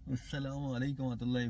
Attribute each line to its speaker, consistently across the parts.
Speaker 1: अस्सलाम वालेकुम वरहमतुल्लाहि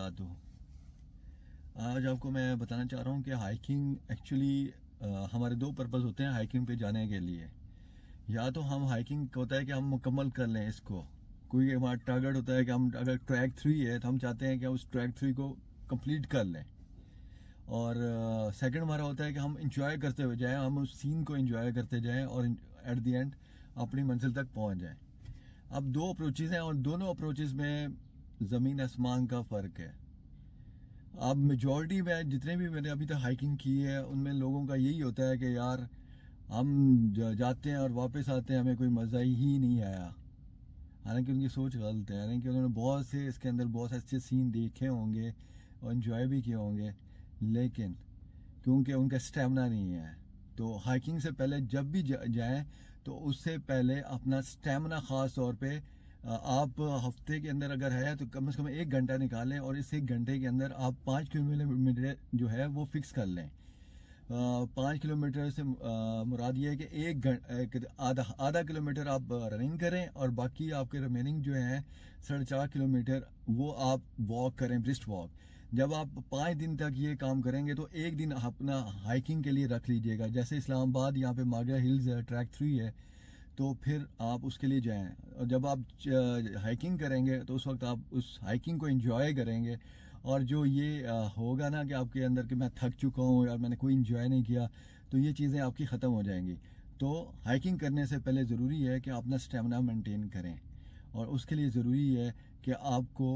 Speaker 1: वबरकातुहू। आज आपको मैं बताना चाह रहा हूँ कि हाइकिंग एक्चुअली हमारे दो पर्पज़ होते हैं हाइकिंग पे जाने के लिए। या तो हम हाइकिंग होता है कि हम मुकम्मल कर लें इसको, कोई हमारा टारगेट होता है कि हम अगर ट्रैक 3 है तो हम चाहते हैं कि हम उस ट्रैक 3 को कंप्लीट कर लें। और सेकंड हमारा होता है कि हम इंजॉय करते हुए जाएं, हम उस सीन को इंजॉय करते जाएं और एट द एंड अपनी मंजिल तक पहुंच जाएं। अब दो अप्रोचेज़ हैं और दोनों अप्रोचेज़ में ज़मीन आसमान का फ़र्क है। अब मेजॉरिटी में जितने भी मैंने अभी तक हाइकिंग की है उनमें लोगों का यही होता है कि यार हम जाते हैं और वापस आते हैं, हमें कोई मज़ा ही नहीं आया। हालांकि उनकी सोच गलत है, हालांकि उन्होंने बहुत से इसके अंदर बहुत अच्छे सीन देखे होंगे और इन्जॉय भी किए होंगे, लेकिन क्योंकि उनका स्टेमिना नहीं है। तो हाइकिंग से पहले जब भी जाएं तो उससे पहले अपना स्टेमिना ख़ास तौर पे आप हफ्ते के अंदर अगर है तो कम से कम 1 घंटा निकालें और इस 1 घंटे के अंदर आप 5 किलोमीटर जो है वो फिक्स कर लें। 5 किलोमीटर से मुराद ये है कि आधा आधा किलोमीटर आप रनिंग करें और बाकी आपके रिमेनिंग जो है 4.5 किलोमीटर वो आप वॉक करें, ब्रिस्ट वॉक। जब आप 5 दिन तक ये काम करेंगे तो एक दिन अपना हाइकिंग के लिए रख लीजिएगा। जैसे इस्लामाबाद यहाँ पे मागा हिल्स ट्रैक 3 है, तो फिर आप उसके लिए जाएं। और जब आप हाइकिंग करेंगे तो उस वक्त आप उस हाइकिंग को एंजॉय करेंगे। और जो ये होगा ना कि आपके अंदर कि मैं थक चुका हूँ यार, मैंने कोई एंजॉय नहीं किया, तो ये चीज़ें आपकी ख़त्म हो जाएंगी। तो हाइकिंग करने से पहले ज़रूरी है कि आप अपना स्टेमिना मेंटेन करें और उसके लिए ज़रूरी है कि आपको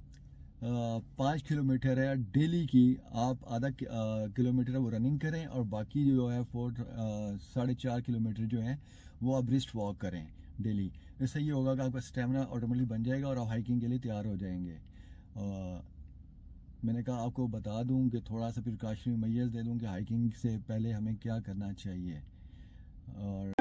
Speaker 1: 5 किलोमीटर है डेली की, आप आधा किलोमीटर वो रनिंग करें और बाकी जो है 4.5 किलोमीटर जो है वो आप ब्रिस्ट वॉक करें डेली। इससे ये होगा कि आपका स्टेमिना ऑटोमेटिकली बन जाएगा और आप हाइकिंग के लिए तैयार हो जाएंगे। मैंने कहा आपको बता दूं कि थोड़ा सा प्रिकॉशनरी मैयर्स दे दूं कि हाइकिंग से पहले हमें क्या करना चाहिए। और